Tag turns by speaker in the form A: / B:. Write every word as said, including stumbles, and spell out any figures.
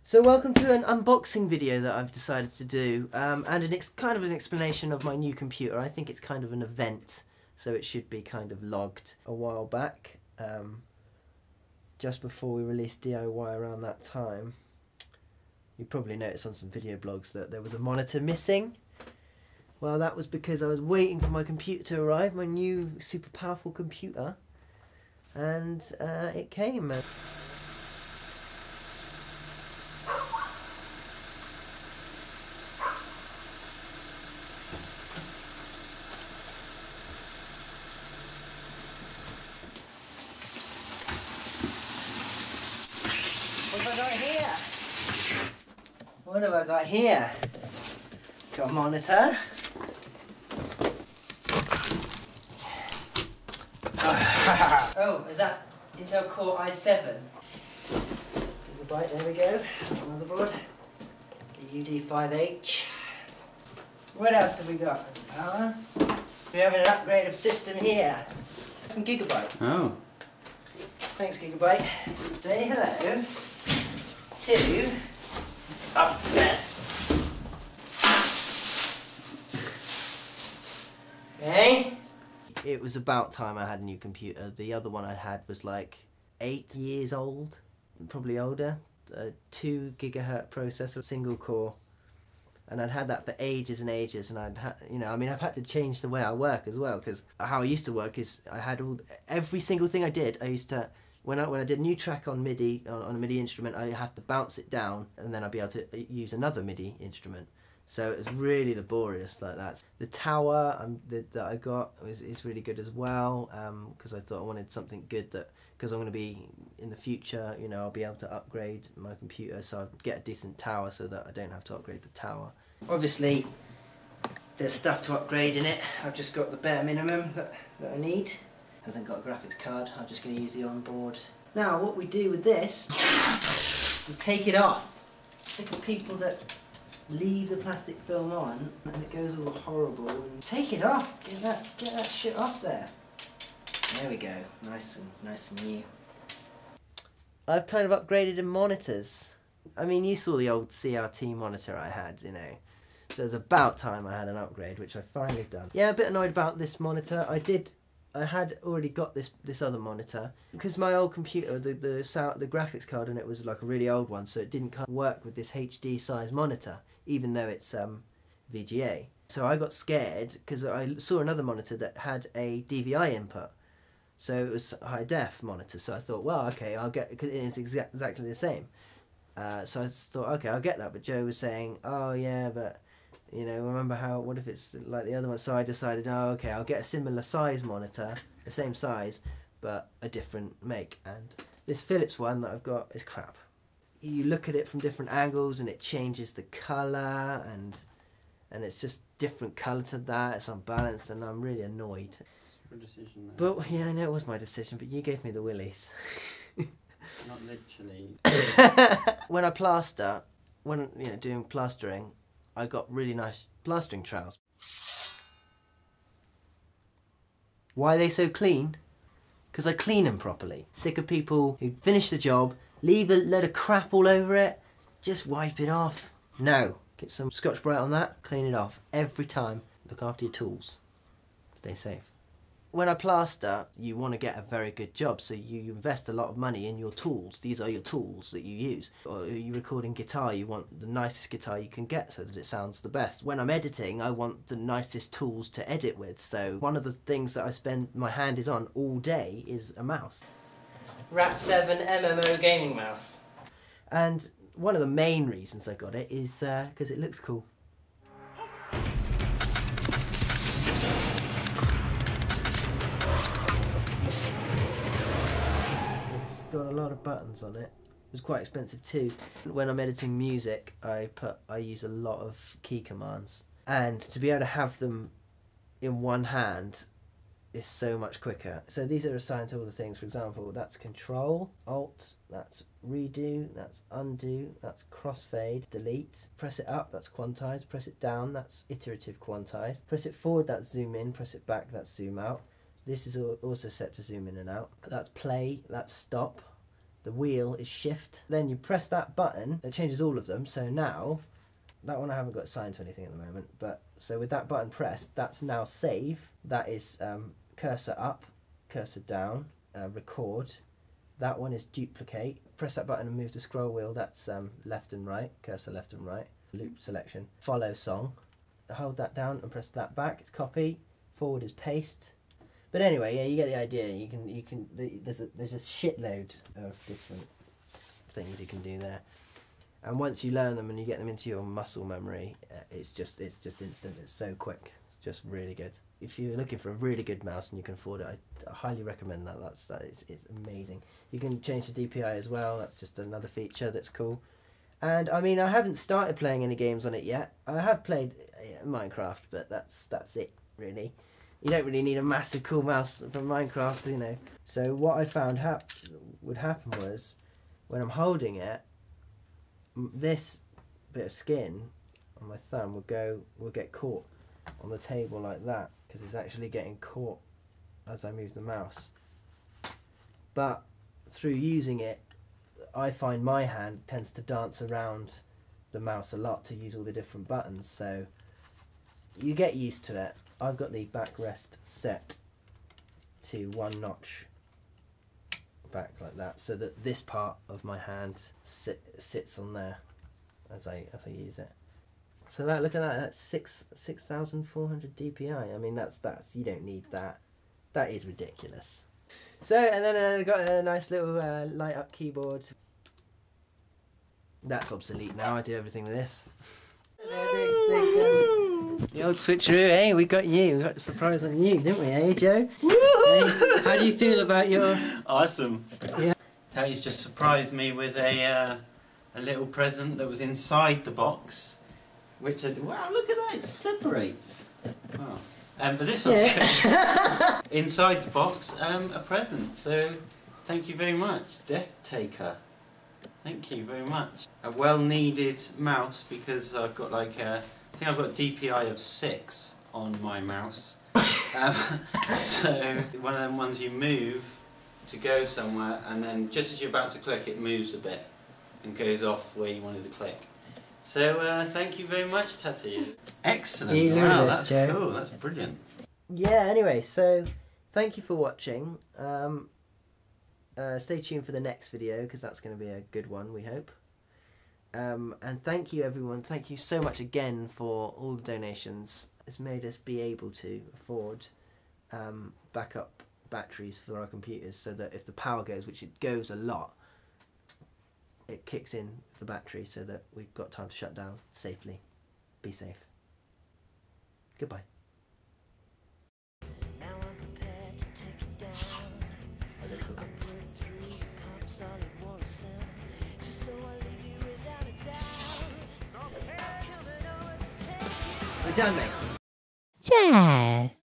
A: So welcome to an unboxing video that I've decided to do, um, and an ex kind of an explanation of my new computer. I think it's kind of an event, so it should be kind of logged. A while back, um, just before we released D I Y around that time, you probably noticed on some video blogs that there was a monitor missing. Well, that was because I was waiting for my computer to arrive, my new super powerful computer, and uh, it came. What have I got here? What have I got here? Got a monitor. Oh, is that Intel Core i seven? Gigabyte, there we go. Motherboard. The U D five H. What else have we got? Power. We have an upgrade of system here from Gigabyte.
B: Oh.
A: Thanks, Gigabyte. Say hello to Optimus. Okay. It was about time I had a new computer. The other one I had was like eight years old, probably older. A two gigahertz processor, single core, and I'd had that for ages and ages. And I'd, ha you know, I mean, I've had to change the way I work as well, because how I used to work is I had all every single thing I did. I used to when I when I did a new track on MIDI on, on a MIDI instrument, I have to bounce it down, and then I'd be able to use another MIDI instrument. So it was really laborious like that. The tower um, that, that I got was, is really good as well, because um, I thought I wanted something good that, because I'm going to be, in the future, you know, I'll be able to upgrade my computer, so I'd get a decent tower so that I don't have to upgrade the tower. Obviously, there's stuff to upgrade in it. I've just got the bare minimum that, that I need. Hasn't got a graphics card, I'm just going to use the onboard. Now, what we do with this, we take it off. Sick of people that leave the plastic film on and it goes all horrible. And take it off. Get that, get that shit off there. There we go. Nice and nice and new. I've kind of upgraded in monitors. I mean, you saw the old C R T monitor I had, you know. So it's about time I had an upgrade, which I've finally done. Yeah, a bit annoyed about this monitor. I did. I had already got this this other monitor because my old computer, the the sound, the graphics card on it was like a really old one, so it didn't kind of work with this H D size monitor, even though it's um, V G A. So I got scared because I saw another monitor that had a D V I input, so it was a high def monitor. So I thought, well, okay, I'll get, because it's exact, exactly the same. Uh, so I thought, okay, I'll get that. But Joe was saying, oh yeah, but you know, remember how, what if it's like the other one? So I decided, oh, okay, I'll get a similar size monitor, the same size, but a different make. And this Philips one that I've got is crap. You look at it from different angles and it changes the colour, and and it's just different colour to that, it's unbalanced, and I'm really annoyed.
B: It's your decision,
A: though. But, yeah, I know it was my decision, but you gave me the willies.
B: Not literally.
A: When I plaster, when, you know, doing plastering, I got really nice plastering trowels. Why are they so clean? Because I clean them properly. Sick of people who finish the job, leave a load of crap all over it, just wipe it off. No. Get some Scotch-Brite on that, clean it off. Every time. Look after your tools. Stay safe. When I plaster, you want to get a very good job, so you invest a lot of money in your tools. These are your tools that you use. Or you're recording guitar, you want the nicest guitar you can get so that it sounds the best. When I'm editing, I want the nicest tools to edit with, so one of the things that I spend my hand is on all day is a mouse. R A T seven M M O gaming mouse. And one of the main reasons I got it is because uh, it looks cool. Got a lot of buttons on it. It was quite expensive too. When I'm editing music, I put I use a lot of key commands, and to be able to have them in one hand is so much quicker. So these are assigned to all the things. For example, that's Control, Alt, that's Redo, that's Undo, that's Crossfade, Delete. Press it up, that's Quantize. Press it down, that's Iterative Quantize. Press it forward, that's Zoom in. Press it back, that's Zoom out. This is also set to zoom in and out. That's play, that's stop, The wheel is shift. Then you press that button, it changes all of them. So now, that one I haven't got assigned to anything at the moment, but so with that button pressed, that's now save. That is um, cursor up, cursor down, uh, record. That one is duplicate. Press that button and move the scroll wheel, that's um, left and right, cursor left and right. Loop selection. Follow song. Hold that down and press that back, it's copy. Forward is paste. But anyway, yeah, you get the idea. You can, you can. There's a there's a shitload of different things you can do there, and once you learn them and you get them into your muscle memory, uh, it's just it's just instant. It's so quick. It's just really good. If you're looking for a really good mouse and you can afford it, I, I highly recommend that. That's that is it's amazing. You can change the D P I as well. That's just another feature that's cool. And I mean, I haven't started playing any games on it yet. I have played uh, Minecraft, but that's that's it really. You don't really need a massive cool mouse for Minecraft, you know. So what I found hap would happen was, when I'm holding it, this bit of skin on my thumb will go, will get caught on the table like that, because it's actually getting caught as I move the mouse. But through using it, I find my hand tends to dance around the mouse a lot to use all the different buttons, so you get used to it. I've got the backrest set to one notch back like that, so that this part of my hand sit, sits on there as I as I use it. So that look at that, that's six six thousand four hundred D P I. I mean, that's that's you don't need that. That is ridiculous. So and then I uh, got a nice little uh, light up keyboard. That's obsolete now. I do everything with this. The old switcheroo, eh? We got you. We got a surprise on you, didn't we, eh, Joe? Hey, how do you feel about your...
B: Awesome.
A: Yeah.
B: Teddy's just surprised me with a uh, a little present that was inside the box, which I... Wow, look at that, it separates. Wow. Um, but this one's yeah. Inside the box, um, a present. So, thank you very much, Death Taker. Thank you very much. A well-needed mouse, because I've got like a... I think I've got a D P I of six on my mouse. um, so one of them ones you move to go somewhere, and then just as you're about to click, it moves a bit and goes off where you wanted to click. So uh, thank you very much, Tati. Excellent.
A: You
B: wow,
A: this,
B: that's
A: Joe.
B: cool. That's brilliant.
A: Yeah. Anyway, so thank you for watching. Um, uh, stay tuned for the next video, because that's going to be a good one, we hope. Um, and thank you everyone, thank you so much again for all the donations. It's made us be able to afford um, backup batteries for our computers, so that if the power goes, which it goes a lot, it kicks in the battery so that we've got time to shut down safely. Be safe. Goodbye. Now I'm prepared to take it down. A little bit. Solid water cell, just so I leave you without a doubt. We're done, mate. Yeah.